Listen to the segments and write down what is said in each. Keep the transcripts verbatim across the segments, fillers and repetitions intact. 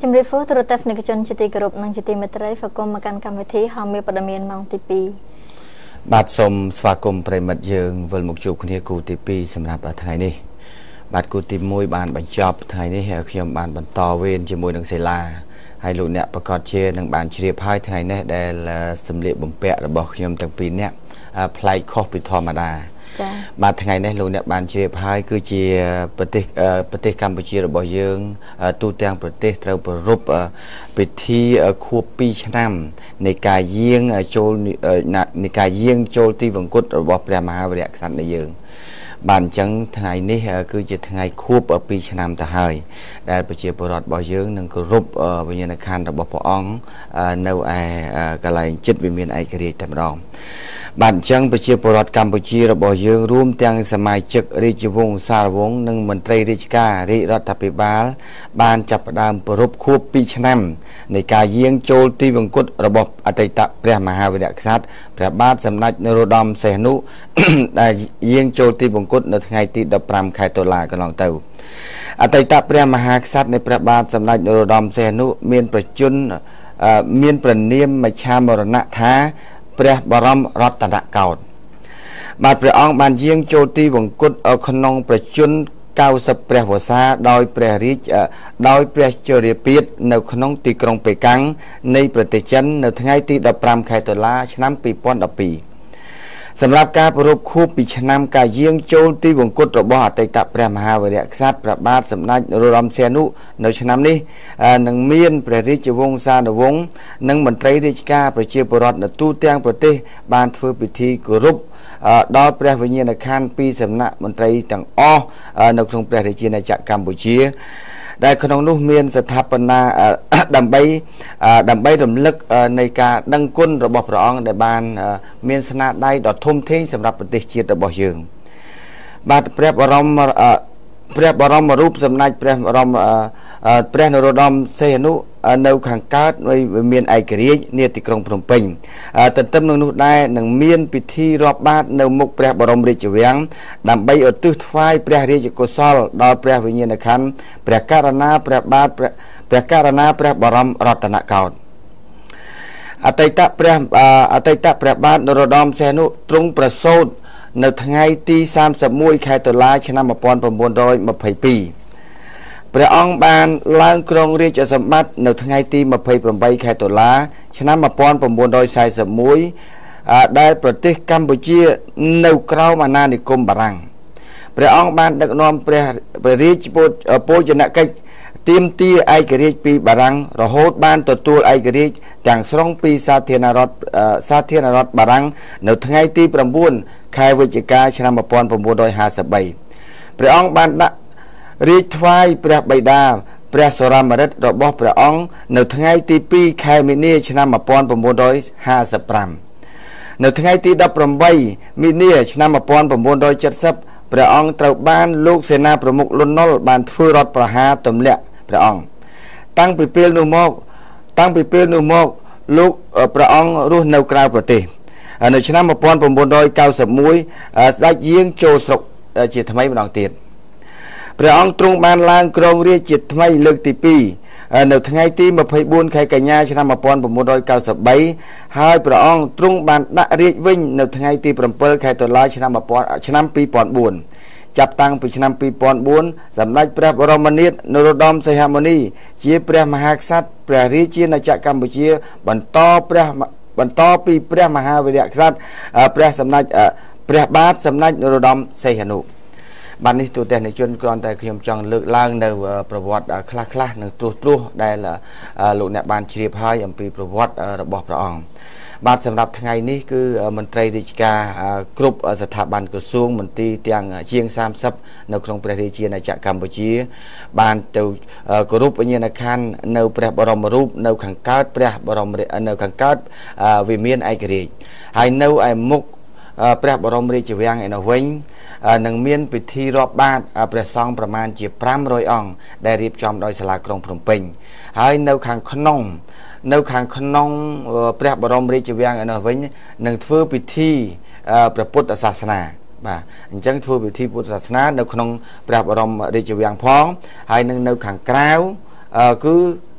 ជំរាបសួរទូរទស្សនិកជនជាទីគោរពនិងជាទីមេត្រីហ្វកុំមកកាន់កម្មវិធីហៅមេបដមានម៉ោងទីពីរបាទសូមស្វាគមន៍ប្រិមិត្តយើងវិលមកជួបគ្នាគូទីពីរសម្រាប់ថ្ងៃនេះបាទគូទីមួយបានបញ្ចប់ថ្ងៃនេះខ្ញុំបានបន្តវេនជាមួយនឹងសេឡាហើយលោកអ្នកប្រកាសជានឹងបានជ្រាបហើយថ្ងៃនេះដែលសម្លៀកបំពាក់របស់ខ្ញុំទាំងពីរនាក់ប្លែកខុសពីធម្មតាចា៎បាទថ្ងៃនេះលោកអ្នកបានជ្រាបហើយគឺជាប្រទេសប្រទេសកម្ពុជារបស់យើងទូទាំងប្រទេសត្រូវប្រារព្ធពិធីខួបពីរឆ្នាំនៃការយាងចូលនៃការយាងចូលទីវង្គតរបស់ព្រះមហាវីរក្សត្រនៃយើងបាទអញ្ចឹងថ្ងៃនេះគឺជាថ្ងៃខួបពីរឆ្នាំទៅហើយដែលប្រជាពលរដ្ឋរបស់យើងនឹងគោរពវិញ្ញាណក្ខន្ធរបស់ព្រះអង្គនៅឯកន្លែងចិត្តវិមានឯករាជ្យតែម្ដងបាទអញ្ចឹងប្រជាពលរដ្ឋកម្ពុជារបស់យើងរួមទាំងសមាជិករាជវង្សសារវង្សនិងមន្ត្រីរាជការរាជរដ្ឋាភិបាលបានចាប់ផ្ដើមប្រារព្ធខួបពីរឆ្នាំនៃការយាងចូលទីវង្គតរបស់អតីតព្រះមហាវីរក្សត្រព្រះបាទសម្ដេចនរោត្តមសីហនុដែលយាងចូលទីវង្គតនៅថ្ងៃទីដប់ប្រាំខែតុលាកន្លងទៅអតីតព្រះមហាក្សត្រនៃព្រះបាទសម្ដេចនរោត្តមសីហនុមានប្រជជនមានព្រះនាមមច្ឆាមរណៈថាព្រះបរមរតនកោដ្ឋបាទព្រះអង្គបានយាងចូលទីវង្គតក្នុងប្រជជនកៅសិបព្រះវស្សាដោយព្រះរាជដោយព្រះជរាពាធនៅក្នុងទីក្រុងប៉េកាំងនៃប្រទេសចិននៅថ្ងៃទីដប់ប្រាំខែតុលាឆ្នាំពីរពាន់ដប់ពីរសម្រាប់ការប្រារព្ធខួបពីឆ្នាំការយាងចូលទីវង្គតរបស់អតីតព្រះមហាវីរក្សត្រព្រះបាទសម្ដេចនរោត្តមសីហនុនៅឆ្នាំនេះនឹងមានព្រះរាជវង្សានុវង្សនិងមន្ត្រីរាជការប្រជាពលរដ្ឋនៅទូទាំងប្រទេសបានធ្វើពិធីគោរពដល់ព្រះវិញ្ញាណក្ខន្ធពីសំណាក់មន្ត្រីទាំងអស់នៅក្នុងព្រះរាជាណាចក្រកម្ពុជាដែលក្នុងនោះមានស្ថាបនាដើម្បីដើម្បីរំលឹកនៃការដឹងគុណរបស់ព្រះអង្គដែលបានមានស្នាដៃដ៏ធំធេងសម្រាប់ប្រទេសជាតិរបស់យើងបាទព្រះបរមព្រះបរមរូបសម្ដេចព្រះបរមព្រះនរោត្តមសីហនុនៅខាងកើតមានឯករាជ្យនាទីក្រុងភ្នំពេញទន្ទឹមនឹងនោះដែរនឹងមានពិធីរាប់បាតនៅមុខព្រះបរមរាជវាំងដើម្បីឧទ្ទិសថ្វាយព្រះរាជកុសលដល់ព្រះវិញ្ញាណក្ខន្ធព្រះករុណាព្រះបាទព្រះករុណាព្រះបរមរតនកោដ្ឋអតីតព្រះអតីតព្រះបាទនរោត្តមសីហនុទ្រង់ប្រសូតនៅថ្ងៃទីសាមសិបមួយខែតុលាឆ្នាំmột nghìn chín trăm hai mươi haiព្រះអង្គបានឡើងគ្រងរាជសម្បត្តិនៅថ្ងៃទីยี่สิบแปดខែតុលាឆ្នាំmột nghìn chín trăm bốn mươi mốtដែលប្រទេសកម្ពុជានៅក្រោមអាណានិគមបារាំងព្រះអង្គបានដឹកនាំព្រះព្រះរាជពោជនកិច្ចទាមទារឯករាជ្យពីបារាំងរហូតបានទទួលឯករាជ្យទាំងស្រុងពីសាធារណរដ្ឋសាធារណរដ្ឋបារាំងនៅថ្ងៃទី៩ខែវិច្ឆិកាឆ្នាំmột nghìn chín trăm hai mươi baព្រះអង្គបានដាក់រាជថ្វាយព្រះបិតាព្រះសុរាមរិទ្ធរបស់ព្រះអង្គនៅថ្ងៃទីពីរខែមីនាឆ្នាំmột nghìn chín trăm hai mươi lămនៅថ្ងៃទីដប់ប្រាំបីមីនាឆ្នាំmột nghìn chín trăm bảy mươiព្រះអង្គត្រូវបានលោកសេនាប្រមុខលន់នល់បានធ្វើរដ្ឋប្រហារទម្លាក់ព្រះអង្គតាំងពីពេលនោះមកតាំងពីពេលនោះមកលោកព្រះអង្គរស់នៅក្រៅប្រទេសនៅឆ្នាំmột nghìn chín trăm chín mươi mốtស្ដេចយាងចូលស្រុកជាថ្មីម្ដងទៀតព្រះអង្គទ្រង់បានឡើងគ្រងរាជ្យជាថ្មីលើកទីពីរនៅថ្ងៃទីยี่สิบ四ខែកញ្ញាឆ្នាំmột nghìn chín trăm chín mươi baហើយព្រះអង្គទ្រង់បានដាក់រាជវិញនៅថ្ងៃទីbảyខែតុលាឆ្នាំឆ្នាំពីរពាន់បួនចាប់តាំងពីឆ្នាំពីរពាន់បួនសម្ដេចព្រះបរមនាថនរោត្តមសីហមុនីជាព្រះមហាក្សត្រព្រះរាជាណាចក្រកម្ពុជាបន្តព្រះបន្តពីព្រះមហាវីរក្សត្រព្រះសម្ដេចព្រះបាទសម្ដេចនរោត្តមសីហនុបាទនេះទូទាំងអ្នកជនគ្រាន់តែខ្ញុំចង់លើកឡើងនៅប្រវត្តិខ្លះខ្លះនិងត្រួសត្រាសដែលលោកអ្នកបានជ្រាបហើយអំពីប្រវត្តិរបស់ព្រះអង្គបាទសម្រាប់ថ្ងៃនេះគឺមន្ត្រីរាជការគ្រប់ស្ថាប័នក្រសួងមន្ទីរទាំងជាងសាមសិបនៅក្នុងព្រះរាជាណាចក្រកម្ពុជាបានទៅគោរពវិញ្ញាណក្ខន្ធនៅព្រះបរមរូបនៅខាងកើតព្រះបរមនៅខាងកើតវិមានឯករាជ្យហើយនៅឯមុខព្រះបរមរាជវាំងឯនោះវិញនឹងមានពិធីរាប់បាតព្រះសង្ឃប្រមាណជាប្រាំរយអង្គដែលរៀបចំដោយសាលាក្រុងភ្នំពេញហើយនៅខាងក្នុងនៅខាងក្នុងព្រះបរមរាជវាំងឯនោះវិញនឹងធ្វើពិធីព្រះពុទ្ធសាសនាបាទអញ្ចឹងធ្វើពិធីពុទ្ធសាសនានៅក្នុងព្រះបរមរាជវាំងផងហើយនឹងនៅខាងក្រៅគឺ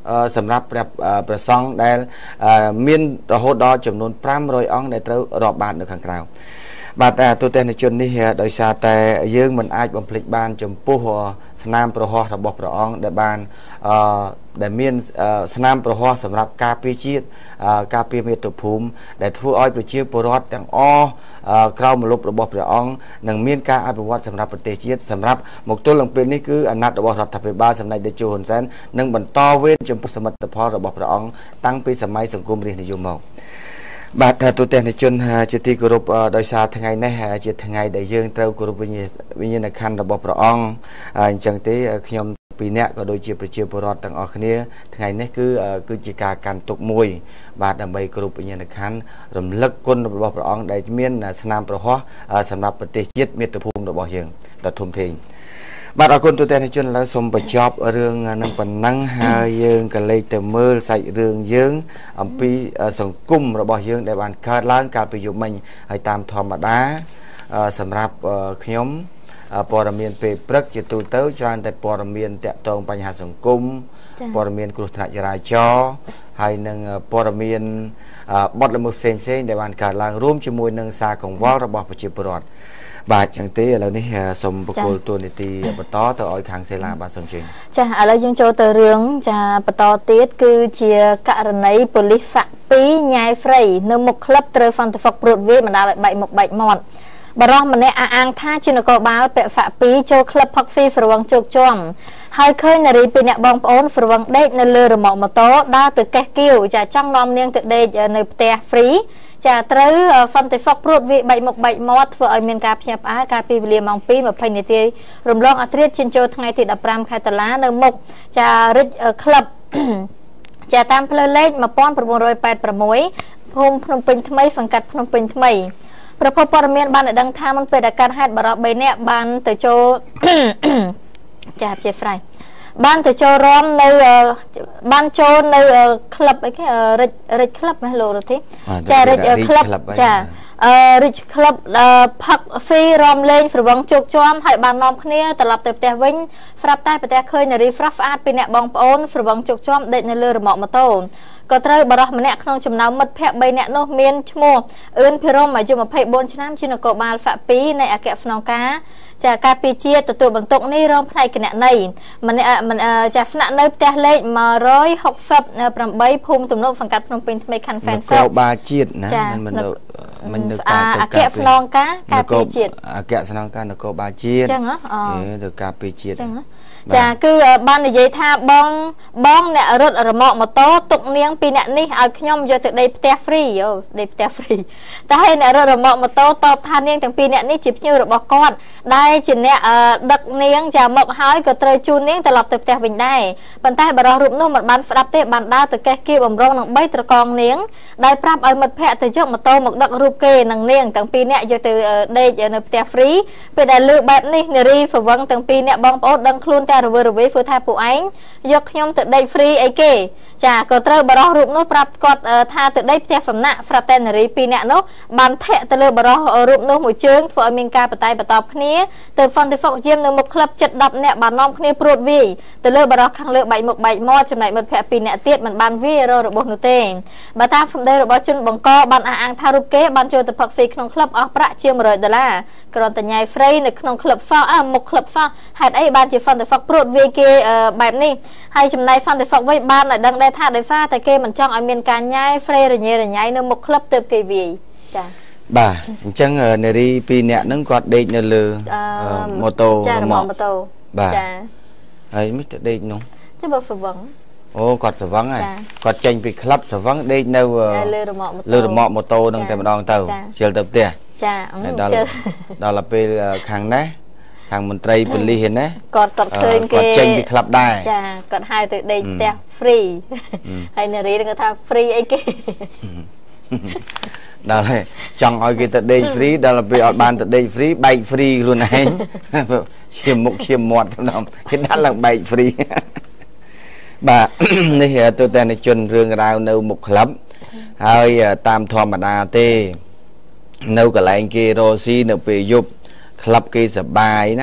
សម្រាប់ព្រះព្រះសង្ឃដែលមានរហូតដល់ចំនួនប្រាំរយអង្គដែលត្រូវរាប់បាតនៅខាងក្រៅបាទតែទូទាំងជននេះដោយសារតែយើងមិនអាចបំភ្លេចបានចំពោះស្នាមប្រហោះរបស់ព្រះអង្គដែលបានអឺដែលមានស្នាមប្រហោះសម្រាប់ការពារជាតិការពារមាតុភូមិដែលធ្វើឲ្យប្រជាពលរដ្ឋទាំងអស់ក្រៅមលុបរបស់ព្រះអង្គនឹងមានការអភិវឌ្ឍសម្រាប់ប្រទេសជាតិសម្រាប់មកទល់នឹងពេលនេះគឺអាណត្តិរបស់រដ្ឋាភិបាលសម្ដេចតេជោហ៊ុនសែននឹងបន្តវេនចំពោះសមិទ្ធផលរបស់ព្រះអង្គតាំងពីសម័យសង្គមរាស្ត្រនិយមមកបាទទូទាំងជនជាទីគោរពដោយសារថ្ងៃនេះជាថ្ងៃដែលយើងត្រូវគោរពវិញ្ញាណក្ខន្ធរបស់ព្រះអង្គអញ្ចឹងទេខ្ញុំពីរនាក់ក៏ដូចជាប្រជាពលរដ្ឋទាំងអស់គ្នាថ្ងៃនេះគឺគឺជាការកាន់ទុកមួយបាទដើម្បីគោរពវិញ្ញាណក្ខន្ធរំលឹកគុណរបស់ព្រះអង្គដែលមានស្នាមប្រហោះសម្រាប់ប្រទេសជាតិមាតុភូមិរបស់យើងដ៏ធំធេងបាទអរគុណទូទាំងជនឥឡូវសូមបញ្ចប់រឿងនឹងប៉ុណ្ណឹងហើយយើងក៏លេខទៅមើលសាច់រឿងយើងអំពីសង្គមរបស់យើងដែលបានកើតឡើងកាលពីយប់មិញហើយតាមធម្មតាសម្រាប់ខ្ញុំព័ត៌មានពេលព្រឹកជាទូទៅច្រើនតែព័ត៌មានតាក់ទងបញ្ហាសង្គមព័ត៌មានគ្រោះថ្នាក់ចរាចរណ៍ហើយនឹងព័ត៌មានបទល្មើសផ្សេងផ្សេងដែលបានកើតឡើងរួមជាមួយនឹងសារកង្វល់របស់ប្រជាពលរដ្ឋបាទចឹងទេឥឡូវនេះសូមបកគោលទូនីតិបន្តទៅឲ្យខាងសេឡាបាទសូមជើញចាឥឡូវយើងចូលទៅរឿងចាបន្តទៀតគឺជាករណីប៉ូលីសហ្វាក់ពីរញ៉ែហ្វ្រៃនៅមុខក្លឹបត្រូវសន្តិសុខព្រួតវាបណ្ដាលឲ្យបែកមុខបែកមាត់បរិះម្នាក់អះអាងថាជានគរបាលពាក់ហ្វាក់ពីរចូលក្លឹបផឹកហ្វីស្រវឹងជោគជាំហើយឃើញនារីពីរអ្នកបងប្អូនស្រវឹងដេកនៅលើរ៉ឺម៉កម៉ូតូដើរទៅកេះគៀវចាចង់នាំនាងទៅដេកនៅផ្ទះហ្វ្រីចាត្រូវសន្តិសុខព្រួតវាបែកមុខបែកមាត់ធ្វើឲ្យមានការភ្ញាក់ផ្អើលកាលពីវេលាម៉ោងពីរ ម្ភៃនាទីរំលងអត្រាជិញ្ចូលថ្ងៃទីដប់ប្រាំខែតុលានៅមុខចារិចក្លឹបចាតាមផ្លូវលេខmột nghìn chín trăm tám mươi sáuភូមិភ្នំពេញថ្មីសង្កាត់ភ្នំពេញថ្មីប្រពន្ធព័ត៌មានបានដឹងថាមុនពេលដែលកើតហេតុបរិបបីនាក់បានទៅចូលចាជាហ្វ្រៃបានទៅចូលរំនៅបានចូលនៅក្លឹបអីគេរិចរិចក្លឹបណាលោករទេចារិចក្លឹបចាអឺរិចក្លឹបផឹកហ្វីរំលេងស្រវឹងជោគជាំហើយបាននាំគ្នាត្រឡប់ទៅផ្ទះវិញស្រាប់តែប្រទះឃើញនារីស្រស់ស្អាតពីអ្នកបងប្អូនស្រវឹងជោគជាំដេកនៅលើរ៉ឺម៉កម៉ូតូក៏ត្រូវបរិះម្នាក់ក្នុងចំណោមមិត្តភ័ក្តិបីនាក់នោះមានឈ្មោះអឿនភិរមអាយុម្ភៃបួនឆ្នាំជានគរបាលហ្វាក់ពីរនៃអគ្គស្នងការចាការពីជាទទួលបន្ទុកនេះរងផ្នែកគណនេយ្យម្នាក់ចាស្នាក់នៅផ្ទះលេខmột trăm sáu mươi támភូមិទំនប់សង្កាត់ភ្នំពេញថ្មីខណ្ឌហ្វេនហ្វឹកនគរបាលជាតិណាមិនមិនមិននៅតាមអគ្គស្នងការការពីជាតិអគ្គស្នងការនគរបាលជាតិចឹងហ៎ទៅការពីជាតិចឹងចាគឺបាននិយាយថាបងបងអ្នករត់រម៉កម៉ូតូទុកនាងពីអ្នកនេះឲ្យខ្ញុំយកទៅដេកផ្ទះហ្វ្រីយោដេកផ្ទះហ្វ្រីតែហើយអ្នករត់រម៉កម៉ូតូតបថានាងទាំងពីរអ្នកនេះជាភ្ញៀវរបស់គាត់ដែលជាអ្នកដឹកនាងចាមកហើយក៏ត្រូវជូននាងត្រឡប់ទៅផ្ទះវិញដែរប៉ុន្តែបរិះរូបនោះមិនបានស្ដាប់ទេបានដើរទៅកេះគៀបបំរុងនឹងបីត្រកងនាងដែលប្រាប់ឲ្យមិត្តភ័ក្តិទៅយកម៉ូតូមកដឹករូបគេនិងនាងទាំងពីរអ្នកយកទៅដេកនៅផ្ទះហ្វ្រីពេលដែលលើបែបនេះនារីស្រវឹងទាំងពីរអ្នកបងប្អូនដឹងខ្លួនតែរវើរវាយធ្វើថាពួកឯងយកខ្ញុំទៅដេកហ្វ្រីអីគេចាក៏ត្រូវបរិះរូបនោះប្រាប់គាត់ថាទៅដេកផ្ទះសំណាក់ប្រាប់តែនារីពីរអ្នកនោះបានធាក់ទៅលើបរិះរូបនោះមួយជើងធ្វើឲ្យមានការបតែបតបគ្នាទៅសន្តិសុខយាមនៅមុខក្លឹបជិតដប់អ្នកបាននាំគ្នាព្រួតវាយទៅលើបរិះខាងលើបែកមុខបែកមាត់ចំណែកមិត្តភ័ក្តិពីរអ្នកទៀតមិនបានវាយររបស់នោះទេបើតាមសម្ដីរបស់ជនបង្កបានអះអាងថារូបគេបានចូលទៅផឹកហ្វីក្នុងក្លឹបអស់ប្រាក់ជាmột trămដុល្លារគ្រាន់តែញ៉ៃហ្វ្រីនៅក្នុងក្លឹបសោះអើមុខក្លឹបសោះហេតុអីបានជាសន្តិសុខព្រួតវាយគេបែបនេះហើយចំណែកសន្តិសុខវិញបានឲ្យដឹងដែរថាដោយសារតែគេមិនចង់ឲ្យមានការញ៉ាយហ្វ្រេរញ៉េរញ៉ៃនៅមុខក្លឹបទើបគេវាយចាបាទអញ្ចឹងនារីពីរនាក់ហ្នឹងគាត់ដេកនៅលើម៉ូតូចាម៉ូតូបាទចាហើយមិនទៅដេកនោះចាំបើស្រវឹងអូគាត់ស្រវឹងហើយគាត់ចេញពីក្លឹបស្រវឹងដេកនៅលើរ៉ឺម៉កលើរ៉ឺម៉កម៉ូតូហ្នឹងតែម្ដងទៅជិលទៅផ្ទះចាដល់ដល់ពេលខាងនេះខាងមន្ត្រីប៉ូលីសណាគាត់គាត់ឃើញគេគាត់ចេញពីក្លឹបដែរចាគាត់ហៅទៅដេកផ្ទះហ្វ្រីហើយនារីគាត់ថាហ្វ្រីអីគេដល់ហើយចង់ឲ្យគេទៅដេកហ្វ្រីដល់ពេលអត់បានទៅដេកហ្វ្រីបែកហ្វ្រីខ្លួនឯងឈាមមុខឈាមមាត់ម្ដងគេដាក់ឡើងបែកហ្វ្រីបាទនេះទៅតែជនរឿងរ៉ាវនៅមុខក្លឹបហើយតាមធម្មតាទេនៅកន្លែងគេរស់ស៊ីនៅពេលយប់ក្លឹបគេសបាយណា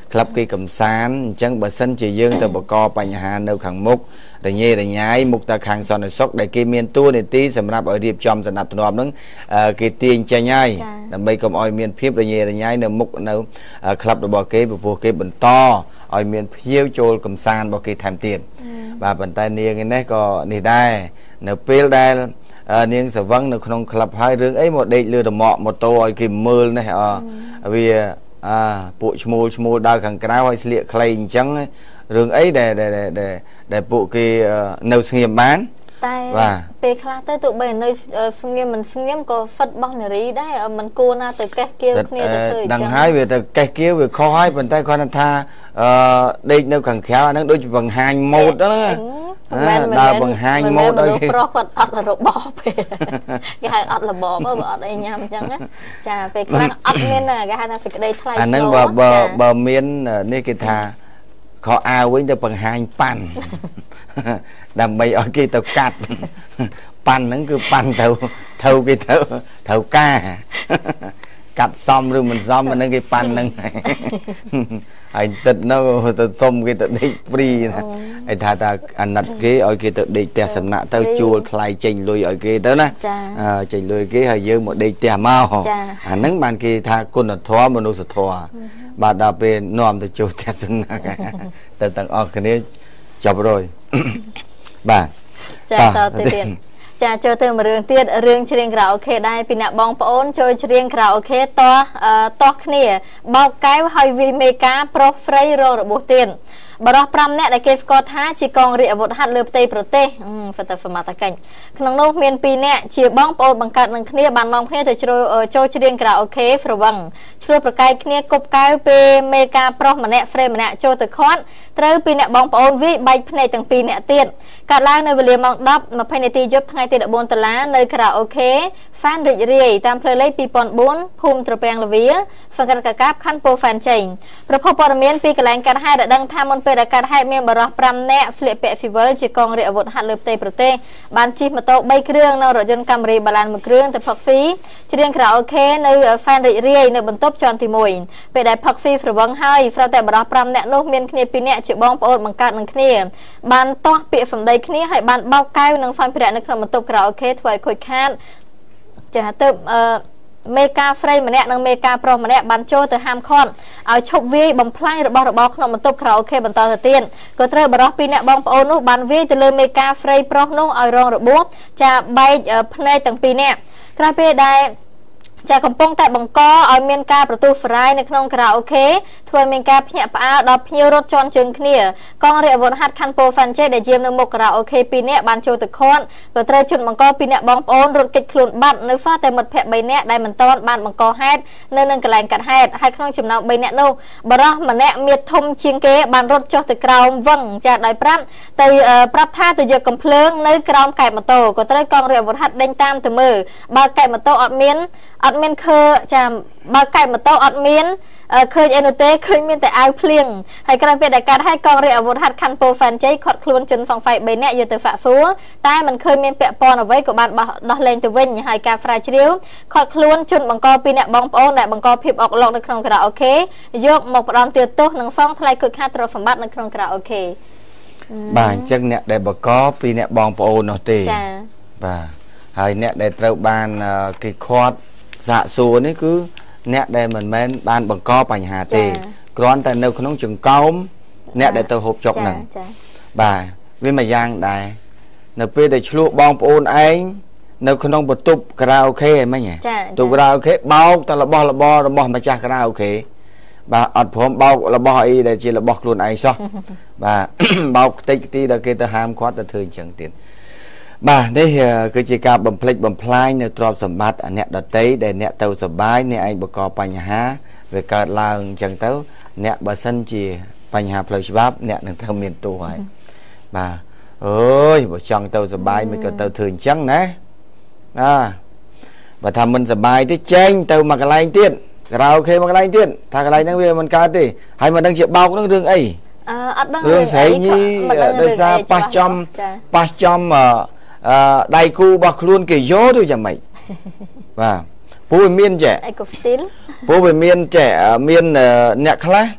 ក្លឹបគេកំសាន្តអញ្ចឹងបើសិនជាយើងទៅបកកបញ្ហានៅខាងមុខរញ៉េរញ៉ាយមុខទៅខាងសន្តិសុខដែលគេមានតួនាទីសម្រាប់ឲ្យរៀបចំសណ្ដាប់ធ្នាប់ហ្នឹងគេទាញចេញហើយដើម្បីកុំឲ្យមានភាពរញ៉េរញ៉ាយនៅមុខនៅក្លឹបរបស់គេព្រោះគេបន្តឲ្យមានភ្ញៀវចូលកំសាន្តរបស់គេថែមទៀតបាទប៉ុន្តែនាងនេះក៏នេះដែរនៅពេលដែលនាងសវឹងនៅក្នុងក្លឹបហើយរឿងអីមកដេកលើរមាក់ម៉ូតូឲ្យគេមើលនេះវាអាពួកឈ្មោលឈ្មោលដើរខាងក្រៅឲ្យស្លៀកខ្លីអញ្ចឹងរឿងអីដែលដែលដែលពួកគេនៅស្ងៀមបានតែពេលខ្លះទៅទោះបីនៅស្ងៀមមិនស្ងៀមក៏ហ្វិតបោះនារីដែរមិនគួរណាទៅកេះគៀវគ្នាទៅធ្វើអញ្ចឹងដឹងហើយវាទៅកេះគៀវវាខុសហើយប៉ុន្តែគាត់ថាអឺដេកនៅខាងក្រៅអាហ្នឹងដូចបង្ហាញម៉ូដហ្នឹងមិនមែនដើរបង្ហាញម៉ូដឲ្យគេប្រុសគាត់អត់របស់ពេលគេហៅអត់របបបើអត់អីញ៉ាំអញ្ចឹងចាពេលខ្លះអត់មានគេហៅថាសេចក្តីថ្លៃអាហ្នឹងបើបើបើមាននេះគេថាខោអាវវិញទៅបង្ហាញប៉ាន់ដើម្បីឲ្យគេទៅកាត់ប៉ាន់ហ្នឹងគឺប៉ាន់ទៅទៅគេទៅត្រូវការកាត់សមឬមិនសមអាហ្នឹងគេប៉ាន់ហ្នឹងហើយទឹកនោះទៅសុំគេទៅដេកព្រីណាហើយថាថាអាណិតគេឲ្យគេទៅដេកផ្ទះសំណាក់ទៅជួលថ្លៃចេញលុយឲ្យគេទៅណាចេញលុយគេហើយយើងមកដេកផ្ទះមកអាហ្នឹងបានគេថាគុណធម៌មនុស្សធម៌បាទដល់ពេលនាំទៅជួលផ្ទះសំណាក់ទៅទាំងអស់គ្នាចប់រយបាទចាតទៅទៀតចាចូលទៅមួយរឿងទៀតរឿងច្រៀងក្រៅអូខេដែរពីអ្នកបងប្អូនចូលច្រៀងក្រៅអូខេតតោះគ្នាបោកកែវហើយវាមេកាប្រុសស្រីរងរបួសទៀតបរិះប្រាំនាក់ដែលគេស្គាល់ថាជាកងរាជអាវុធហត្ថលើផ្ទៃប្រទេសហ្វតហ្វម៉ាតាកាញ់ក្នុងនោះមានពីរនាក់ជាបងប្អូនបង្កើតនឹងគ្នាបាននាំគ្នាទៅចូលច្រៀងក្រៅអូខេស្រវឹងឆ្លោះប្រកែកគ្នាគប់កែវពេលមេកាប្រុសម្នាក់ហ្វ្រេម្នាក់ចូលទៅខាត់ត្រូវពីអ្នកបងប្អូនវាយបែកភ្នែកទាំងពីរនាក់ទៀតកាត់ឡើងនៅវេលាម៉ោងដប់ ម្ភៃនាទីយប់ថ្ងៃទីដប់បួនតុលានៅក្រៅអូខេហ្វានរិចរាយតាមផ្លូវលេខពីរពាន់បួនភូមិត្រពាំងលាវាហ្វកកាកាបខណ្ឌពោធិ៍ហ្វានជ័យប្រភពព័ត៌មានពីកន្លែងកាត់ហេតុដឹងថាមុនពេលដែលកាត់ហេតុមានបរិះប្រាំនាក់ស្លៀកពាក់ស៊ីវិលជាកងរាជអាវុធហត្ថលើផ្ទៃប្រទេសបានជិះម៉ូតូបីគ្រឿងនៅរថយន្តកាមេរីបាឡានមួយគ្រឿងទៅផឹកស៊ីច្រៀងក្រៅអូខេនៅហ្វានរិចរាយនៅបន្ទប់ជាន់ទីមួយពេលដែលផឹកស៊ីស្រវឹងហើយស្រាប់តែបរិះប្រាំនាក់នោះមានគ្នាពីរនាក់ជាបងប្អូនបង្កើតនឹងគ្នាបានតោះពាក្យសម្ដីគ្នាហើយបានបោកកែវនិងសម្ភារៈនៅក្នុងបន្ទប់ក្រៅអូខេធ្វើឲ្យខូចខាតចាទៅអឺមេកាហ្វ្រេម្នាក់និងមេកាប្រុសម្នាក់បានចូលទៅហាមឃាត់ឲ្យឈប់វាយបំផ្លាញរបស់របរក្នុងបន្ទប់ក្រៅអូខេបន្តទៅទៀតក៏ត្រូវបរិះពីរនាក់បងប្អូននោះបានវាយទៅលើមេកាហ្វ្រេប្រុសនោះឲ្យរងរបួសចាបែកភ្នែកទាំងពីរនាក់ក្រោយពេលដែលចាកំពុងតែបង្កឲ្យមានការប្រទូសរាយនៅក្នុងក្រៅអូខេធ្វើឲ្យមានការភ្ញាក់ផ្អើលដល់ភ្ញៀវរត់ជន់ជើងគ្នាកងរាជអាវុធហត្ថខណ្ឌពោធិ៍ហ្វានជ័យដែលយាមនៅមុខក្រៅអូខេពីរនាក់បានចូលទៅខាត់ក៏ត្រូវជន់បង្កពីរនាក់បងប្អូនរត់គេចខ្លួនបាត់នៅហ្វាតែមិត្តភ័ក្តិបីនាក់ដែលមិនទាន់បានបង្កហេតុនៅនឹងកន្លែងកាត់ហេតុហើយក្នុងចំណោមបីនាក់នោះបរិះម្នាក់មានធំជាងគេបានរត់ចុះទៅក្រោមវឹងចាដោយប្រាប់ទៅប្រាប់ថាទៅយកកំភ្លើងនៅក្រោមកែបម៉ូតូក៏ត្រូវកងរាជអាវុធហត្ថដេញតាមទៅមើលបើកែបម៉ូតូអត់មានអត់មានឃើចាំបើកែបម៉ូតូអត់មានឃើញអីនោះទេឃើញមានតែអាវភ្លៀងហើយក្រោយពេលដែលកាត់ហើយកងរាជអាវុធហត្ថខណ្ឌពោធិ៍ហ្វានជ័យខាត់ខ្លួនជនសង្ស័យបីនាក់យកទៅហ្វាក់ហ្វួរតែមិនឃើញមានពាក់ព័ន្ធអ្វីក៏បានដោះលែងទៅវិញហើយការស្រាវជ្រាវខាត់ខ្លួនជនបង្កពីរនាក់បងប្អូនដែលបង្កភាពអកឡុកនៅក្នុងក្រៅអូខេយកមកផ្ដន់ទោសនិងសងថ្លៃខូចខាតទ្រព្យសម្បត្តិនៅក្នុងក្រៅអូខេបាទអញ្ចឹងអ្នកដែលបង្កពីរនាក់បងប្អូននោះទេចាបាទហើយអ្នកដែលត្រូវបានគេខាត់សាកសួរនេះគឺអ្នកដែលមិនមែនបានបង្កបញ្ហាទេគ្រាន់តែនៅក្នុងចង្កោមអ្នកដែលទៅហូបចុកហ្នឹងបាទវាមួយយ៉ាងដែរនៅពេលដែលឆ្លោះបងប្អូនឯងនៅក្នុងបន្ទប់ការ៉ាអូខេហ្មងទូការ៉ាអូខេបោកតែរបស់របររបស់ម្ចាស់ការ៉ាអូខេបាទអត់ព្រមបោករបស់អីដែលជារបស់ខ្លួនឯងសោះបាទបោកខ្ទេចខ្ទីដល់គេទៅហាមគាត់ទៅធ្វើអញ្ចឹងទៀតបាទនេះគឺជាការបំភ្លេចបំផ្លាញនៅទ្រព្យសម្បត្តិអ្នកដតីដែលអ្នកទៅសបាយអ្នកឯងបង្កបញ្ហាវាកើតឡើងអញ្ចឹងទៅអ្នកបើសិនជាបញ្ហាផ្លូវច្បាប់អ្នកនឹងត្រូវមានទោសហើយបាទអើយបើចង់ទៅសបាយមិនក៏ទៅធ្វើអញ្ចឹងណាណាបើថាមិនសបាយទេចេញទៅមកកន្លែងទៀតក្រៅគេមកកន្លែងទៀតថាកន្លែងហ្នឹងវាមិនកើតទេហើយមិនដឹងជាបោកហ្នឹងរឿងអីអឺអត់ដឹងរឿងស្រីញីដោយសារប៉ះចំប៉ះចំអឺដៃគូរបស់ខ្លួនគេយកទៅយ៉ាងម៉េចបាទពូវាមានចេះអីកូស្ទីលពូវាមានចេះមានអ្នកខ្លះ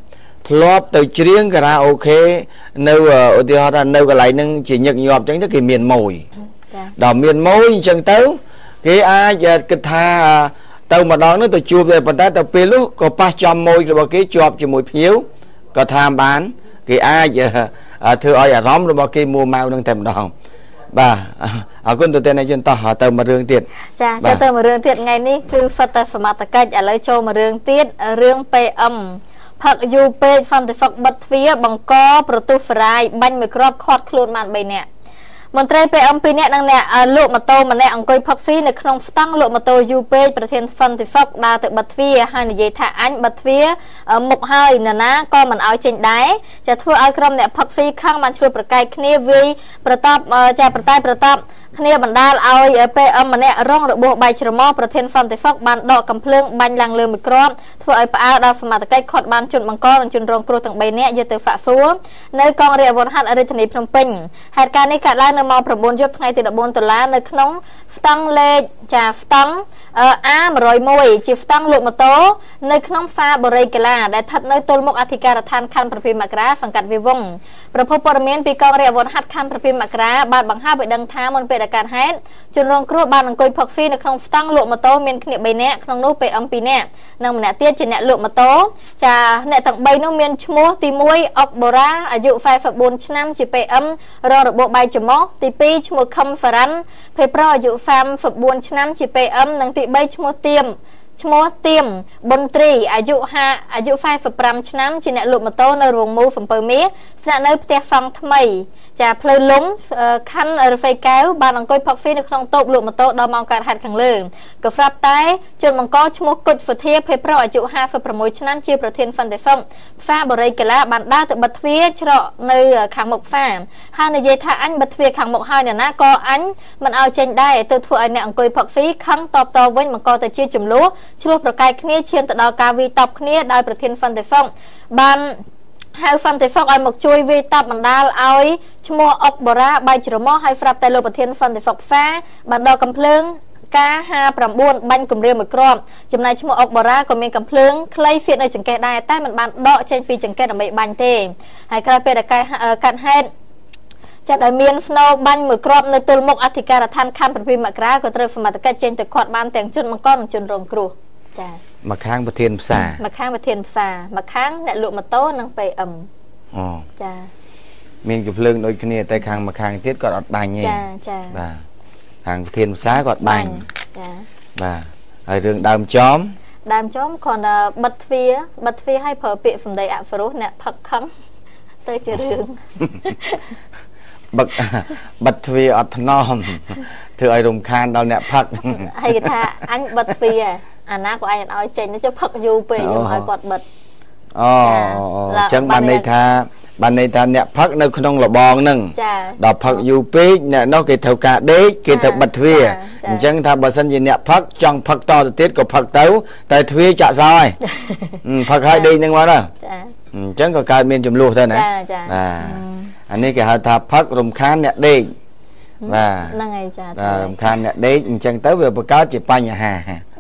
ធ្លាប់ទៅច្រៀងការ៉ាអូខេនៅឧទាហរណ៍ថានៅកន្លែងហ្នឹងជាញឹកញាប់អញ្ចឹងទៅគេមានម៉ួយដល់មានម៉ួយអញ្ចឹងទៅគេអាចគិតថាទៅម្ដងនោះទៅជួបតែប៉ុន្តែទៅពេលនោះក៏ប៉ះចំម៉ួយរបស់គេជាប់ជាមួយភ្ញៀវក៏ថាបានគេអាចធ្វើឲ្យអារម្មណ៍របស់គេមួម៉ៅនឹងតែម្ដងបាទអរគុណទៅតែអ្នកជនតោះទៅមករឿងទៀតចាចូលទៅមករឿងទៀតថ្ងៃនេះគឺហ្វឹតតែសមត្ថកិច្ចឥឡូវចូលមករឿងទៀតរឿង ពី អឹម ផឹកយូរពេកហ្វាន់តិហ្វុកបិទទ្វារបង្កប្រទុះហ្វ្រាយបាញ់មួយគ្រាប់ខាត់ខ្លួនបានបីនាក់មន្ត្រី ពី អឹម ពីរនាក់និងអ្នកលោកម៉ូតូម្នាក់អង្គុយផឹកហ្វីនៅក្នុងស្តង់លោកម៉ូតូយូរពេកប្រធានហ្វាន់តិហ្វុកដើរទៅបិទទ្វារហើយនិយាយថាអញបិទទ្វារមុខហើយនរណាក៏មិនឲ្យចេញដែរចាធ្វើឲ្យក្រុមអ្នកផឹកហ្វីខឹងបានឆ្លោះប្រកែកគ្នាវាយប្រតបចាប្រតែប្រតបគ្នាបណ្ដាលឲ្យ ពី អឹម ម្នាក់រងរបួសបែកច្រមុះប្រធានហ្វាន់តិហ្វុកបានដកកំភ្លើងបាញ់ឡើងលើមួយគ្រាប់ធ្វើឲ្យផ្អើលដល់សមត្ថកិច្ចខាត់បានជនបង្កនិងជនរងគ្រោះទាំងបីនាក់យកទៅហ្វាក់ហ្វួរនៅកងរាជអាវុធហត្ថរាជធានីភ្នំពេញហេតុការណ៍នេះកើតឡើងនៅម៉ោង9យប់ថ្ងៃទី14ដុល្លារនៅក្នុងស្តង់លេខចាស្តង់ អា một không một ជាស្តង់លោកម៉ូតូនៅក្នុងហ្វាបូរីកាឡាដែលស្ថិតនៅទល់មុខអធិការដ្ឋានខណ្ឌប្រភេទមករាសង្កាត់វាវងប្រភពព័ត៌មានពីកងរាជអាវុធហត្ថខណ្ឌប្រភេទមករាបានបង្ហាញឲ្យដឹងថាមុនពេលដែលកើតហេតុជនរងគ្រោះបានអង្គុយផឹកហ្វីនៅក្នុងស្តង់លោកម៉ូតូមានគ្នាបីនាក់ក្នុងនោះ ពី អឹម ពីរនាក់និងម្នាក់ទៀតជាអ្នកលោកម៉ូតូចាអ្នកទាំងបីនោះមានឈ្មោះទីមួយអុកបូរ៉ាអាយុ44ឆ្នាំជា ពី អឹម រងរបួសបែកច្រមុះទីពីរឈ្មោះខឹមហ្វារ៉ាន់ភេប្រុសអាយុ34ឆ្នាំជា ពី អឹម និងទីបីឈ្មោះទៀមឈ្មោះទៀមប៊ុនត្រីអាយុ5អាយុ45ឆ្នាំជាអ្នកលក់ម៉ូតូនៅរោងមូសំពៅមាសស្នាក់នៅផ្ទះសង់ថ្មីចាផ្លូវលំខណ្ឌរហ្វេកែវបានអង្គុយផឹកហ្វីនៅក្នុងតូបលក់ម៉ូតូដល់ម៉ោងកើតហេតុខាងលើក៏ស្រាប់តែជនបង្កឈ្មោះគុជហ្វធាភេប្រុសអាយុ56ឆ្នាំជាប្រធានហ្វាន់តិហ្វុកហ្វាបូរីកាឡាបានដើរទៅបិទទ្វារច្រកនៅខាងមុខហ្វាហើយនិយាយថាអញបិទទ្វារខាងមុខហើយអ្នកណាក៏អញមិនឲ្យចេញដែរទៅធ្វើឲ្យអ្នកអង្គុយផឹកហ្វីខឹងតបតវិញបង្កទៅជាចំនួនឆ្លោះប្រកែកគ្នាឈានទៅដល់ការវាយតប់គ្នាដោយប្រធានហ្វាន់តិហ្វុកបានហៅហ្វាន់តិហ្វុកឲ្យមកជួយវាយតប់បណ្ដាលឲ្យឈ្មោះអុកបូរ៉ាបែកច្រមុះហើយស្រាប់តែលោកប្រធានហ្វាន់តិហ្វុកហ្វាបានដកកំភ្លើងការห้าสิบเก้าបាញ់គម្រាមមួយគ្រាប់ចំណែកឈ្មោះអុកបូរ៉ាក៏មានកំភ្លើងខ្លីហ្វៀតនៅចង្កេះដែរតែមិនបានដកចេញពីចង្កេះដើម្បីបាញ់ទេហើយក្រោយពេលដែលកាត់ហេតុចាត់ឲ្យមានស្នូបាញ់មួយគ្រាប់នៅទល់មុខអធិការដ្ឋានខណ្ឌប្រភេទមករាក៏ត្រូវសមត្ថកិច្ចចេញទៅខាត់បានទាំងជនបង្កនិងជនរងគ្រោះចាមកខាងប្រធានផ្សារមកខាងប្រធានផ្សារមកខាងអ្នកលក់ម៉ូតូនិង ពី អឹមអូចាមានកំភ្លើងដូចគ្នាតែខាងមកខាងទៀតគាត់អត់បាញ់ទេចាចាបាទខាងប្រធានផ្សារគាត់បាញ់ចាបាទហើយរឿងដើមចោមដើមចោមគ្រាន់តែបិទទ្វារបិទទ្វារឲ្យប្រើពាក្យសម្ដីអប្សរោះអ្នកផឹកខឹងទៅជារឿងបិទបិទទ្វារអត់ថ្នមធ្វើឲ្យរំខានដល់អ្នកផឹកហើយគេថាអញបិទទ្វារអាណាក៏អញអត់ឲ្យចេញទៅផឹកយូរពេកខ្ញុំឲ្យគាត់បិទអូអញ្ចឹងបានន័យថាបានន័យថាអ្នកផឹកនៅក្នុងលបងហ្នឹងដល់ផឹកយូរពេកអ្នកនោះគេត្រូវការដេកគេត្រូវបិទទ្វារអញ្ចឹងថាបើសិនជាអ្នកផឹកចង់ផឹកតទៅទៀតក៏ផឹកទៅតែទ្វារចាក់សោហើយផឹកឲ្យដេកហ្នឹងមកណាអញ្ចឹងក៏កើតមានចំនួនទៅណាបាទអានេះគេហៅថាផឹករំខានអ្នកដេកបាទហ្នឹងហើយចាបាទរំខានអ្នកដេកអញ្ចឹងទៅវាបង្កើតជាបញ្ហា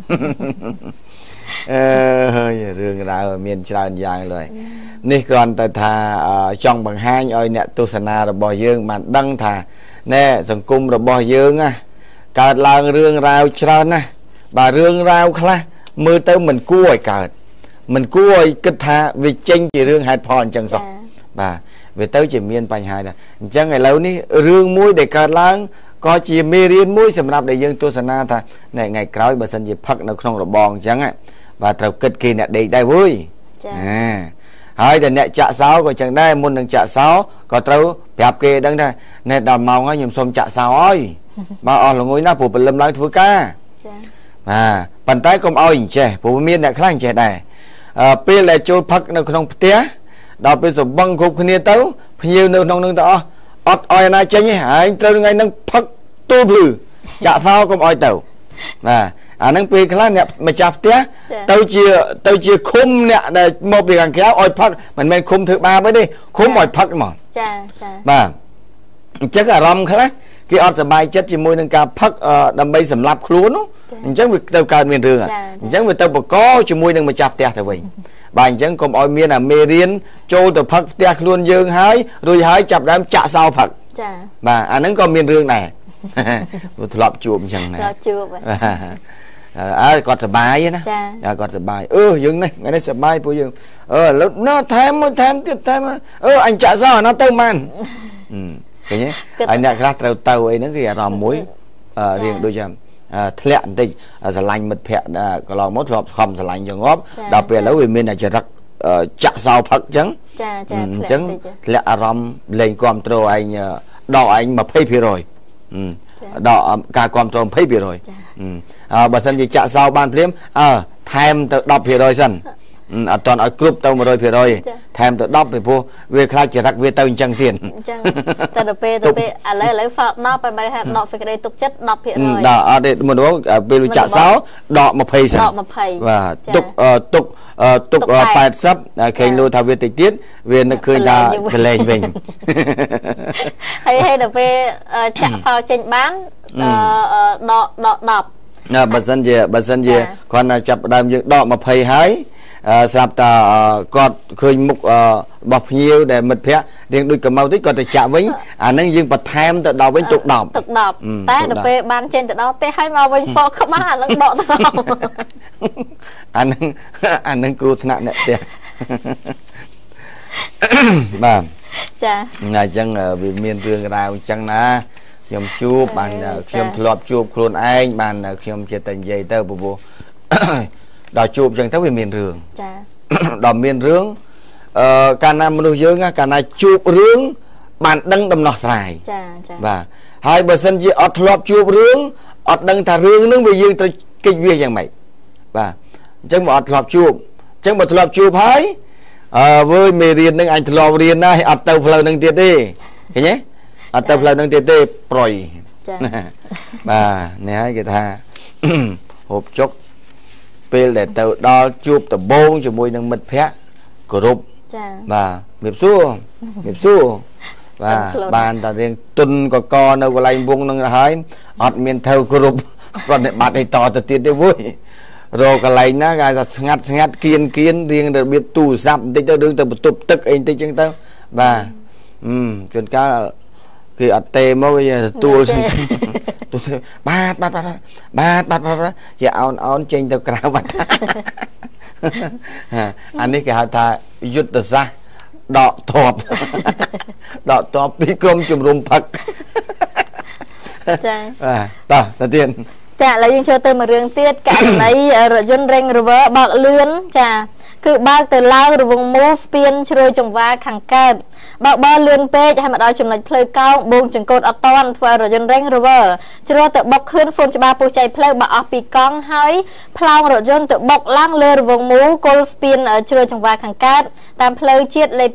អឺហើយរឿងរ៉ាវមានច្រើនយ៉ាងលើនេះគ្រាន់តែថាចង់បង្ហាញឲ្យអ្នកទស្សនារបស់យើងបានដឹងថាណែសង្គមរបស់យើងណាកើតឡើងរឿងរ៉ាវច្រើនណាស់បាទរឿងរ៉ាវខ្លះមើលទៅមិនគួរឲ្យកើតមិនគួរឲ្យគិតថាវាចេញជារឿងហេតុផលអញ្ចឹងសោះបាទវាទៅជាមានបញ្ហាដែរអញ្ចឹងឥឡូវនេះរឿងមួយដែលកើតឡើងក៏ជាមេរៀនមួយសម្រាប់ដែលយើងទស្សនាថាថ្ងៃក្រោយបើសិនជាផឹកនៅក្នុងរបងអញ្ចឹងបាទត្រូវគិតគេអ្នកដេកដែរវើយចាហើយតែអ្នកចាក់សោក៏ចឹងដែរមុននឹងចាក់សោក៏ត្រូវប្រាប់គេដឹងថាណែដល់ម៉ោងហើយខ្ញុំសុំចាក់សោហើយបើអស់ល្ងុយណាព្រោះព្រលឹមឡើងធ្វើការចាបាទប៉ុន្តែកុំឲ្យអញ្ចេះព្រោះមានអ្នកខ្លះអញ្ចេះដែរពេលដែលចូលផឹកនៅក្នុងផ្ទះដល់ពេលសម្បឹងគ្រប់គ្នាទៅភ្ញៀវនៅក្នុងនឹងទៅអស់អត់ឲ្យណាចេញទេហើយត្រូវថ្ងៃហ្នឹងផឹកទូលភ្លឺចាក់សោកុំឲ្យទៅបាទអាហ្នឹងពេលខ្លះអ្នកម្ចាស់ផ្ទះទៅជាទៅជាឃុំអ្នកដែលមកពីខាងក្រៅឲ្យផឹកមិនមែនឃុំធ្វើបាបទេឃុំឲ្យផឹកហ្មងចាចាបាទអញ្ចឹងអារម្មណ៍ខ្លះគេអត់សប្បាយចិត្តជាមួយនឹងការផឹកដើម្បីសម្លាប់ខ្លួនអញ្ចឹងវាទៅកើតមានរឿងអញ្ចឹងវាទៅបកជាមួយនឹងម្ចាស់ផ្ទះទៅវិញបាទអញ្ចឹងកុំឲ្យមានអាមេរៀនចូលទៅផឹកផ្ទះខ្លួនយើងហើយរួចហើយចាប់ដើមចាក់សោផឹកចាបាទអាហ្នឹងក៏មានរឿងដែរធ្លាប់ជួបអញ្ចឹងណាធ្លាប់ជួបអើគាត់សប្បាយណាចាគាត់សប្បាយអឺយើងនេះថ្ងៃនេះសប្បាយពួកយើងអឺឥឡូវណោះថែមមួយថែមទៀតថែមអឺអញចាក់សោអានោះទៅបានឃើញទេហើយអ្នកខ្លះត្រូវទៅអីហ្នឹងគឺអារម្មណ៍មួយរៀងដូចយ៉ាងធ្លាក់បន្តិចស្រឡាញ់មិត្តភ័ក្តិកន្លងមកធ្លាប់ខំស្រឡាញ់យ៉ាងងាប់ដល់ពេលឥឡូវវាមានចរិតចាក់សោផឹកអញ្ចឹងចាចាអញ្ចឹងធ្លាក់អារម្មណ៍លេងគ្រប់គ្រងឯងដកឯងยี่สิบភាគរយដកការគ្រប់គ្រងยี่สิบភាគរយអឺបើសិនជាចាក់សោបានភ្លាមអើថែមទៅ10ភាគរយសិនអត់តន់ឲ្យគ្រប់ទៅmột trămភាគរយថែមទៅ10ពីព្រោះវាខ្លាចចរិតវាទៅអញ្ចឹងទៀតអញ្ចឹងតែទៅពេលទៅពេលឥឡូវឥឡូវហ្វល់10បែរថាដកសេចក្តីទុកចិត្ត10ភាគរយដល់អត់ទេមួយនោះពេលចាក់សោដកยี่สิบសិនដកยี่สิบបាទទុកទុកទុកแปดสิบឃើញលូថាវាតិចទៀតវានឹកឃើញថាកលែងវិញហើយហើយដល់ពេលចាក់ហ្វល់ចេញបានដកដក10ណាបើសិនជាបើសិនជាគាត់ណាចាប់ដើមយើងដកยี่สิบហើយស្រាប់តែគាត់ឃើញមុខរបស់ភ្ញៀវដែលមិត្តភ័ក្តិរៀងដូចកម្ៅតិចគាត់ទៅចាក់វិញអាហ្នឹងយើងបន្ថែមទៅដល់វិញទុក10ទុក10តែដល់ពេលបានចេញទៅដល់ផ្ទះហើយមកវិញពកក្បាលអាហ្នឹងបកទៅអាហ្នឹងអាហ្នឹងគ្រោះថ្នាក់អ្នកផ្ទះបាទចាអញ្ចឹងវាមានរឿងរ៉ាវអញ្ចឹងណាខ្ញុំជួបបានខ្ញុំធ្លាប់ជួបខ្លួនឯងបានខ្ញុំចេះតែនិយាយទៅព្រោះដល់ជួបអញ្ចឹងទៅវាមានរឿងចាដល់មានរឿងអឺកាលណាមនុស្សយើងកាលណាជួបរឿងបានដឹងដំណោះស្រាយចាចាបាទហើយបើសិនជាអត់ធ្លាប់ជួបរឿងអត់ដឹងថារឿងហ្នឹងវាយើងត្រូវកិច្ចវាយ៉ាងម៉េចបាទអញ្ចឹងមកអត់ធ្លាប់ជួបអញ្ចឹងបើធ្លាប់ជួបហើយអឺវើយមេរៀនហ្នឹងអញធ្លាប់រៀនណាស់អត់ទៅផ្លូវហ្នឹងទៀតទេឃើញទេអត់ទៅផ្លូវហ្នឹងទៀតទេប្រយចាបាទនេះហើយគេថាហូបចុកពេលដែលទៅដល់ជួបដំបងជាមួយនឹងមិត្តភ័ក្តិគោរពចាបាទមានសួរមានសួរបាទបានតែរៀងទុនកកនៅកន្លែងវងនឹងហើយអត់មានទៅគោរពគាត់តែបាត់ឲ្យតទៅទៀតទេវើយរកកន្លែងណាគេថាស្ងាត់ស្ងាត់គៀនគៀនរៀងរបៀបទូរស័ព្ទបន្តិចទៅរឿងទៅបន្ទប់ទឹកអីបន្តិចចឹងទៅបាទអឺជួនកាលគេអត់ទេមកវាទទួលចឹងបាទបាទបាទបាទបាទបាទជាអោនអោនចេញទៅក្រៅបាត់អានេះគេហៅថាយុទ្ធសាស្ត្រដកតបដកតបពីក្រុមជំរុំផឹកចាបាទតោះទៅទៀតចាឥឡូវយើងចូលទៅមួយរឿងទៀតករណីរថយន្ត Range Rover បើកលឿនចាគឺបើកទៅឡើងរវង move ស្ពានជ្រោយចង្វាខាងកើតបើបើលឿនពេកហើយមកដល់ចំណុចផ្លូវកោងបងចង្កូតអត់តាន់ធ្វើរថយន្ត Range Rover ជ្រោយទៅបុកខឿនហ្វូនច្បារពុះចៃផ្លូវបើអស់ពីកង់ហើយផ្លោងរថយន្តទៅបុកឡើងលើរវង move គល់ស្ពានជ្រោយចង្វាខាងកើតតាមផ្លូវជាតិលេខ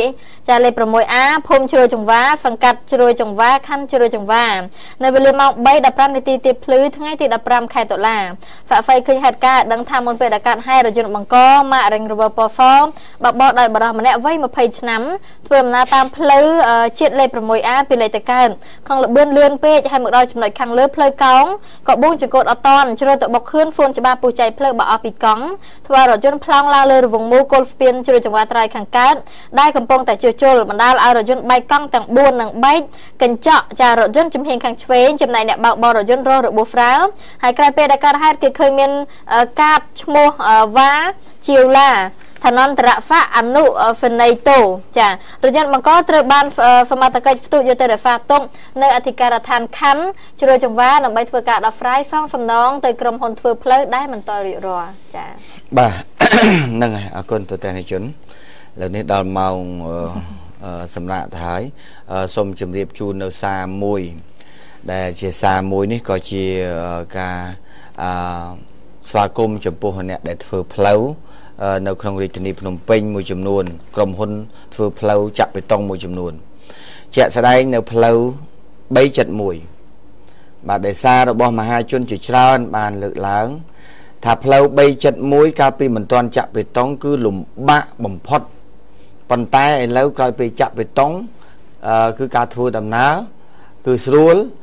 6ចាលេខ 6A ភូមិជ្រោយចង្វាសង្កាត់ជ្រោយចង្វាខណ្ឌជ្រោយចង្វានៅវេលាម៉ោង 3:ដប់ប្រាំ នាទីទីភ្លឺថ្ងៃទីដប់ប្រាំខែតុលាហ្វាក់ហ្វៃឃើញហេតុការណ៍ដឹងថាមុនពេលដែលកាត់ហេតុរថយន្តបង្កម៉ាក Range Rover ពណ៌សបបោដោយបរិសម្នាក់វ័យ20ឆ្នាំធ្វើដំណើរតាមផ្លូវជាតិលេខ 6A ពីលេខទៅកើតក្នុងលបឿនលឿនពេកហើយមកដល់ចំណុចខាងលើផ្លូវកោងក៏បួងចង្កូតអត់តាន់ជ្រោយទៅបុកខឿនហ្វូនច្បារពុះចៃផ្លូវបើអស់ពីកង់ធ្វើរថយន្តផ្លោងឡើងលើរវងមូលគល់ស្ពានជ្រោយចង្វាត្រៃខាងកើតដែលកំពុងតែជួសជុលបណ្ដាលឲ្យរថយន្តបែកកង់ទាំង4នឹងបែកកញ្ចក់ចារថយន្តជំហានខាងឆ្វេងចំណែកអ្នកបើកបររថយន្តរងរបួសស្រាលហើយក្រោយពេលដែលកើតហេតុគេឃើញមានកាតឈ្មោះវ៉ាជាវឡាឋានន្តរហ្វាអនុហ្វណៃតូចារថយន្តបង្កត្រូវបានសមត្ថកិច្ចផ្ទុកយកទៅរហ្វាតុងនៅអធិការដ្ឋានខណ្ឌជ្រោយចង្វាដើម្បីធ្វើការដោះស្រាយសងសំណងទៅក្រុមហ៊ុនធ្វើផ្លូវដែលមិនតរៀបរាល់ចាបាទហ្នឹងហើយអរគុណទៅទាំងជនឥឡូវនេះដល់ម៉ោងសម្រាប់ទៅហើយសូមជម្រាបជូននៅសារមួយដែលជាសារមួយនេះក៏ជាការអឺស្វាគមន៍ចំពោះអ្នកដែលធ្វើផ្លូវនៅក្នុងរាជធានីភ្នំពេញមួយចំនួនក្រុមហ៊ុនធ្វើផ្លូវចាក់បេតុងមួយចំនួនជាក់ស្ដែងនៅផ្លូវ371បាទដែលសាររបស់មហាជនជាច្រើនបានលើកឡើងថាផ្លូវ371កាលពីមិនទាន់ចាក់បេតុងគឺលំបាកបំផុតប៉ុន្តែឥឡូវក្រោយពេលចាក់បេតុងគឺការធ្វើដំណើរគឺស្រួល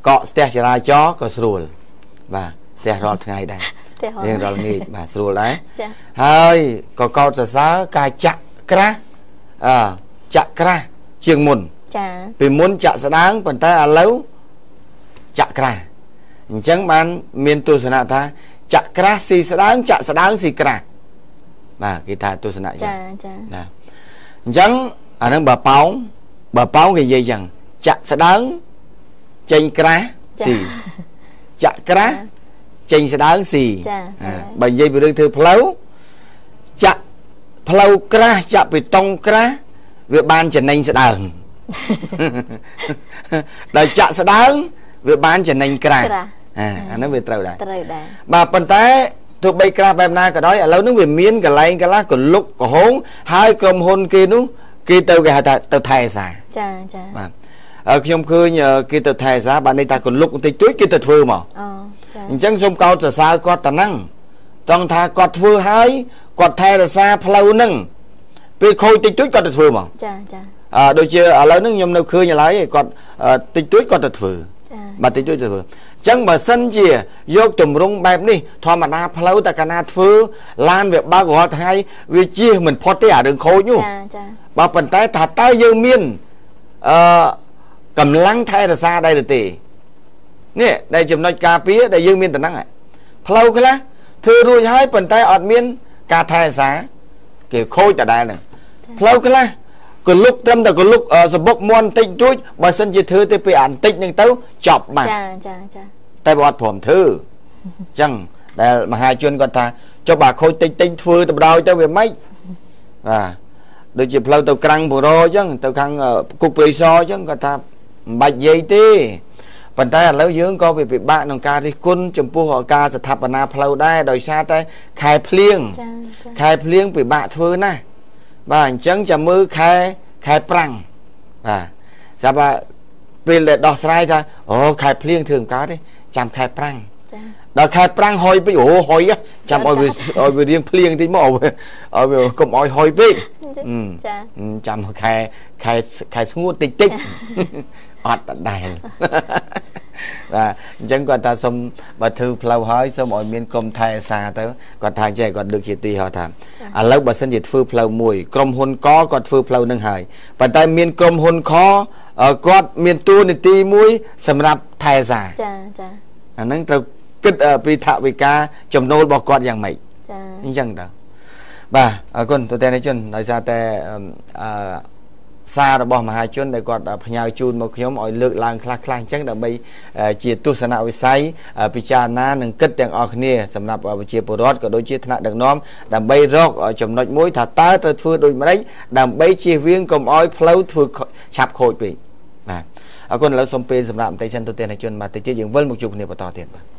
កកស្ទះចរាចរណ៍ក៏ស្រួលបាទស្ទះរាល់ថ្ងៃដែររៀងរាល់ងាយបាទស្រួលដែរហើយក៏កោតសរសើរការចាក់ក្រាស់អឺចាក់ក្រាស់ជាងមុនចាពីមុនចាក់ស្ដាងប៉ុន្តែឥឡូវចាក់ក្រាស់អញ្ចឹងបានមានទស្សនៈថាចាក់ក្រាស់ស៊ីស្ដាងចាក់ស្ដាងស៊ីក្រាស់បាទគេថាទស្សនៈចាចាណាអញ្ចឹងអានឹងបើប៉ោងបើប៉ោងគេនិយាយចឹងចាក់ស្ដើងចេញក្រាស់ស៊ីចាក់ក្រាស់ចេញស្ដើងស៊ីបើនិយាយពីរឿងធ្វើផ្លូវចាក់ផ្លូវក្រាស់ចាក់បេតុងក្រាស់វាបានចំណេញស្ដើងដល់ចាក់ស្ដើងវាបានចំណេញក្រាស់អាអានោះវាត្រូវដែរត្រូវដែរបាទប៉ុន្តែទោះបីក្រាស់បែបណាក៏ដោយឥឡូវនេះវាមានកន្លែងកន្លះកលុកកហងហើយក្រុមហ៊ុនគេនោះគេទៅគេហៅថាទៅថែសារចាចាបាទខ្ញុំឃើញគេទៅថែសារបាទន័យថាកលុកបន្តិចតួចគេទៅធ្វើមកអូចាអញ្ចឹងសូមកោតសរសើរគាត់តាហ្នឹងត្រង់ថាគាត់ធ្វើហើយគាត់ថែរក្សាផ្លូវហ្នឹងពេលខូចតិចតួចគាត់ទៅធ្វើមកចាចាអឺដូចជាឥឡូវហ្នឹងខ្ញុំនៅឃើញឥឡូវគាត់តិចតួចគាត់ទៅធ្វើចាបាទតិចតួចទៅធ្វើចឹងបើសិនជាយកទម្រង់បែបនេះធម្មតាផ្លូវតែកាលណាធ្វើឡានវាបើករាល់ថ្ងៃវាជៀសមិនផុតទេអារឿងខូចនោះចាចាបើប៉ុន្តែថាតើយើងមានអឺកម្លាំងថែរក្សាដែរទេនេះដែលចំណុចការពារដែលយើងមានតំណែងផ្លូវខ្លះធ្វើរួចហើយប៉ុន្តែអត់មានការថែរក្សាគេខូចដដែលហ្នឹងផ្លូវខ្លះក៏លុកត្រឹមតែក៏លុកសបុកមន់បន្តិចតួចបើសិនជាធ្វើទៅពេលអាបន្តិចហ្នឹងទៅចប់បាទចាចាចាតែបើអត់ព្រមធ្វើអញ្ចឹងដែលមហាជនគាត់ថាចុះបើខូចតិចតិចធ្វើទៅបដ ாய் ទៅវាម៉េចបាទដូចជាផ្លូវទៅក្រាំងបូរ៉អញ្ចឹងទៅខាងគុកព្រៃសរអញ្ចឹងគាត់ថាមិនបាច់និយាយទេប៉ុន្តែឥឡូវយើងក៏វាពិបាកក្នុងការរិះគន់ចំពោះការស្ថាបនាផ្លូវដែរដោយសារតែខែភ្លៀងខែភ្លៀងពិបាកធ្វើណាស់បាទអញ្ចឹងចាំមើលខែខែប្រាំងបាទចាំបើពេលដែលដោះស្រាយថាអូខែភ្លៀងធ្វើមិនកើតទេចាំខែប្រាំងដល់ខែប្រាំងហុយពេកអូហុយចាំឲ្យវាឲ្យវារៀងភ្លៀងតិចមកឲ្យវាកុំឲ្យហុយពេកចាចាំខែខែខែស្ងួតតិចតិចអត់ដដែលបាទអញ្ចឹងគាត់ថាសុំបើធ្វើផ្លូវហើយសុំឲ្យមានក្រុមថែអាសាទៅគាត់ថាចេះគាត់លើកជាទីហោះថាឥឡូវបើសិនជាធ្វើផ្លូវមួយក្រុមហ៊ុនកគាត់ធ្វើផ្លូវនឹងហើយប៉ុន្តែមានក្រុមហ៊ុនខគាត់មានតួនាទីមួយសម្រាប់ថែអាសាចាចាអាហ្នឹងត្រូវគិតពីថវិកាចំណូលរបស់គាត់យ៉ាងម៉េចចាអញ្ចឹងទៅបាទអរគុណទូទាំងជនដោយសារតែអឺសាររបស់មហាជនដែលគាត់ផ្ញើជូនមកខ្ញុំឲ្យលើកឡើងខ្លះៗអញ្ចឹងដើម្បីជាទស្សនវិស័យពិចារណានិងគិតទាំងអស់គ្នាសម្រាប់ប្រជាពលរដ្ឋក៏ដូចជាថ្នាក់ដឹកនាំដើម្បីរកចំណុចមួយថាតើត្រូវធ្វើដូចម្តេចដើម្បីជៀសវាងកុំឲ្យផ្លូវធ្វើឆាប់ខូចពេកបាទអរគុណឥឡូវសូមពេលសម្រាប់បន្តិចសិនទូទាំងជនបាទតិចទៀតយើងវិលមកជួបគ្នាបន្តទៀតបាទ